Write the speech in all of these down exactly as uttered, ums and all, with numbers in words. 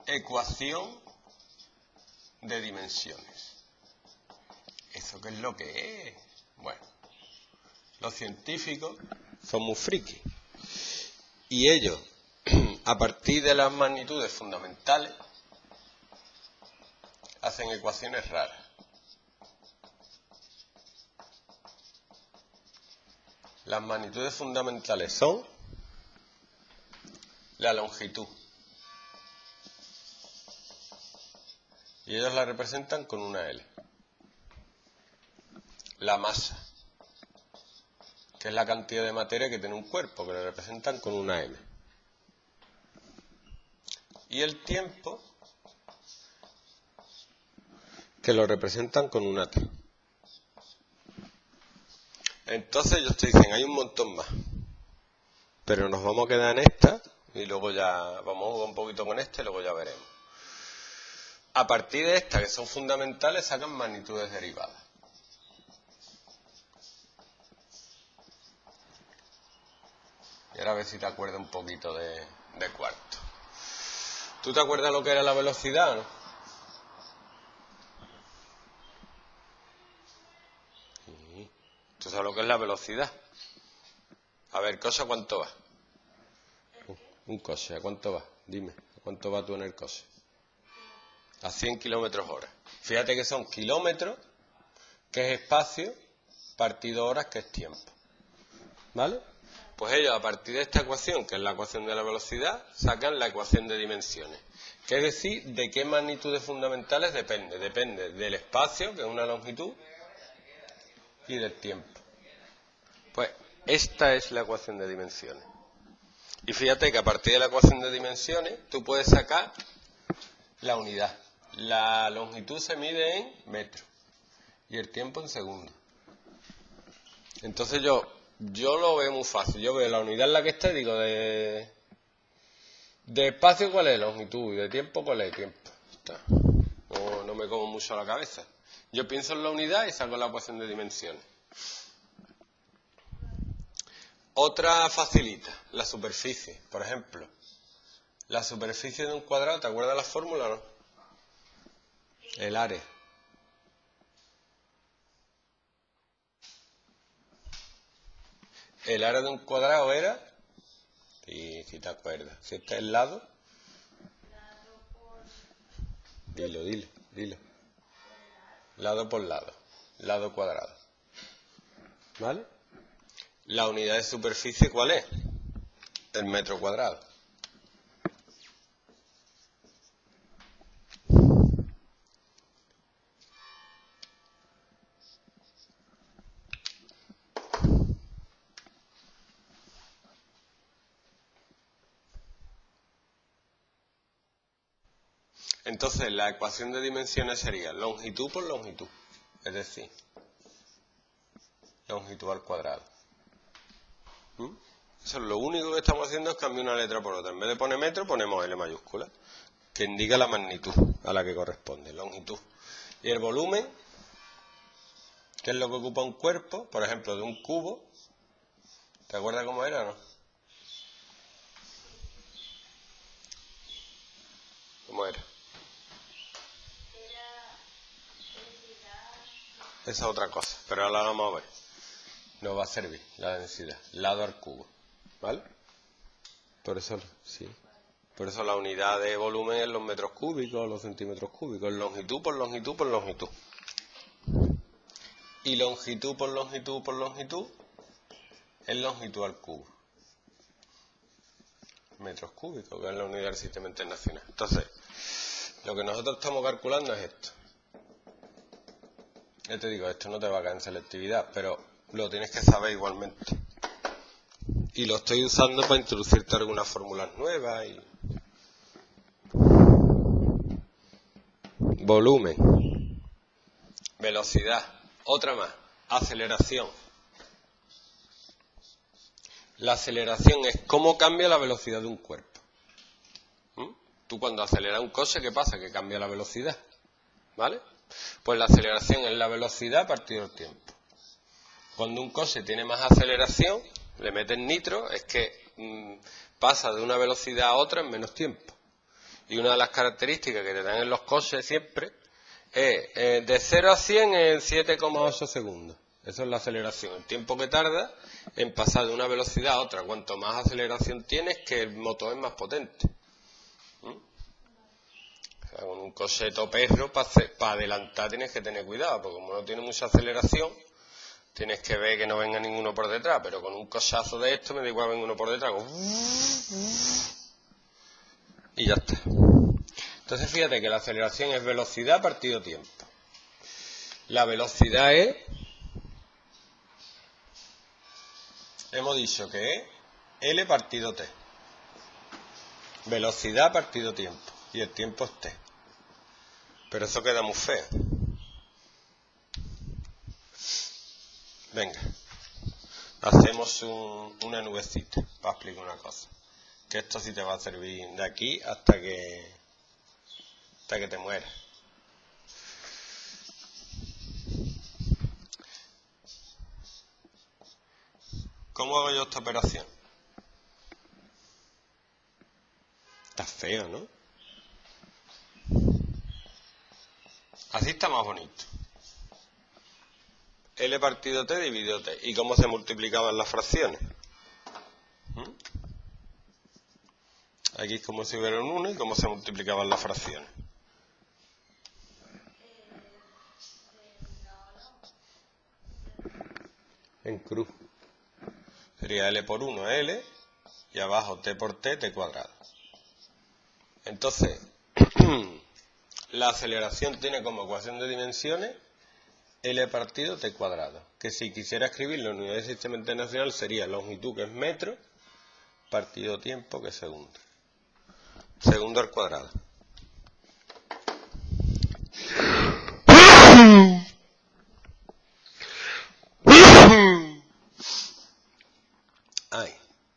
ecuación de dimensiones. ¿Eso qué es lo que es? Bueno, los científicos son muy frikis. Y ellos, a partir de las magnitudes fundamentales, hacen ecuaciones raras. Las magnitudes fundamentales son la longitud. Y ellos la representan con una L. La masa, que es la cantidad de materia que tiene un cuerpo, que la representan con una M. Y el tiempo, que lo representan con una T. Entonces ellos te dicen, hay un montón más, pero nos vamos a quedar en esta y luego ya vamos a jugar un poquito con esta y luego ya veremos. A partir de estas, que son fundamentales, sacan magnitudes derivadas. Y ahora a ver si te acuerdas un poquito de, de cuarto. ¿Tú te acuerdas lo que era la velocidad, no? Sí. ¿Tú sabes lo que es la velocidad? A ver, cosa, ¿cuánto va? Un coche, ¿a cuánto va? Dime, ¿a cuánto va tú en el coche? A cien kilómetros hora. Fíjate que son kilómetros, que es espacio, partido horas, que es tiempo. ¿Vale? Pues ellos, a partir de esta ecuación, que es la ecuación de la velocidad, sacan la ecuación de dimensiones. Que es decir, de qué magnitudes fundamentales depende. Depende del espacio, que es una longitud, y del tiempo. Pues esta es la ecuación de dimensiones. Y fíjate que a partir de la ecuación de dimensiones, tú puedes sacar la unidad. La longitud se mide en metros y el tiempo en segundos. Entonces yo, yo lo veo muy fácil. Yo veo la unidad en la que está y digo, de, de espacio cuál es longitud y de tiempo cuál es tiempo. Está. No, no me como mucho la cabeza. Yo pienso en la unidad y saco la ecuación de dimensiones. Otra facilita, la superficie. Por ejemplo, la superficie de un cuadrado, ¿te acuerdas la fórmula o no? El área. El área de un cuadrado era, sí, si te acuerdas, si este es el lado, dilo, dilo, dilo. Lado por lado, lado cuadrado. ¿Vale? La unidad de superficie, ¿cuál es? El metro cuadrado. Entonces, la ecuación de dimensiones sería longitud por longitud, es decir, longitud al cuadrado. ¿Mm? Eso es lo único que estamos haciendo, es cambiar una letra por otra. En vez de poner metro, ponemos L mayúscula, que indica la magnitud a la que corresponde, longitud. Y el volumen, que es lo que ocupa un cuerpo, por ejemplo, de un cubo, ¿te acuerdas cómo era, no? ¿Cómo era? Esa es otra cosa, pero ahora la vamos a ver. Nos va a servir la densidad, lado al cubo, ¿vale? Por eso, sí. Por eso la unidad de volumen es los metros cúbicos, los centímetros cúbicos, longitud por longitud por longitud. Y longitud por longitud por longitud es longitud al cubo. Metros cúbicos, que es la unidad del sistema internacional. Entonces, lo que nosotros estamos calculando es esto. Ya te digo, esto no te va a caer en selectividad, pero lo tienes que saber igualmente. Y lo estoy usando para introducirte algunas fórmulas nuevas. Y... volumen, velocidad, otra más, aceleración. La aceleración es cómo cambia la velocidad de un cuerpo. ¿Mm? Tú cuando aceleras un coche, ¿qué pasa? Que cambia la velocidad, ¿vale? Pues la aceleración es la velocidad partido del tiempo. Cuando un coche tiene más aceleración, le meten nitro, es que mmm, pasa de una velocidad a otra en menos tiempo. Y una de las características que te dan en los coches siempre es eh, de cero a cien en siete coma ocho segundos. Eso es la aceleración, el tiempo que tarda en pasar de una velocidad a otra. Cuanto más aceleración tienes, que el motor es más potente. ¿Mm? O sea, con un coche perro, para pa adelantar tienes que tener cuidado, porque como no tiene mucha aceleración, tienes que ver que no venga ninguno por detrás. Pero con un cochazo de esto me da igual venga uno por detrás. Y ya está. Entonces fíjate que la aceleración es velocidad partido tiempo. La velocidad es... Hemos dicho que es L partido T. Velocidad partido tiempo. Y el tiempo es T. Pero eso queda muy feo. Venga. Hacemos un, una nubecita para explicar una cosa. Que esto sí te va a servir de aquí hasta que, hasta que te mueras. ¿Cómo hago yo esta operación? Está feo, ¿no? Así está más bonito. L partido T dividido T. ¿Y cómo se multiplicaban las fracciones? ¿Mm? Aquí es como si hubiera un uno y cómo se multiplicaban las fracciones. En cruz. Sería L por uno L y abajo T por T, T cuadrado. Entonces, la aceleración tiene como ecuación de dimensiones L partido T cuadrado, que si quisiera escribirlo en unidades del sistema internacional sería longitud, que es metro, partido tiempo, que es segundo. Segundo al cuadrado. Ay.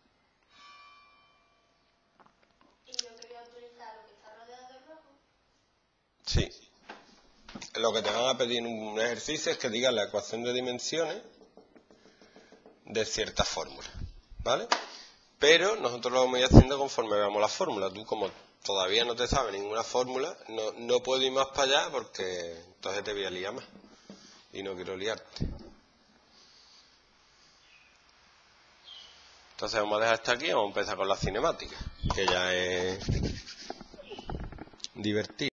¿Y yo quería utilizar lo que está rodeado de rojo? Sí. Lo que te van a pedir en un ejercicio es que digas la ecuación de dimensiones de cierta fórmula, ¿vale? Pero nosotros lo vamos a ir haciendo conforme veamos la fórmula. Tú, como todavía no te sabes ninguna fórmula, no, no puedo ir más para allá porque entonces te voy a liar más. Y no quiero liarte. Entonces vamos a dejar hasta aquí y vamos a empezar con la cinemática, que ya es divertido.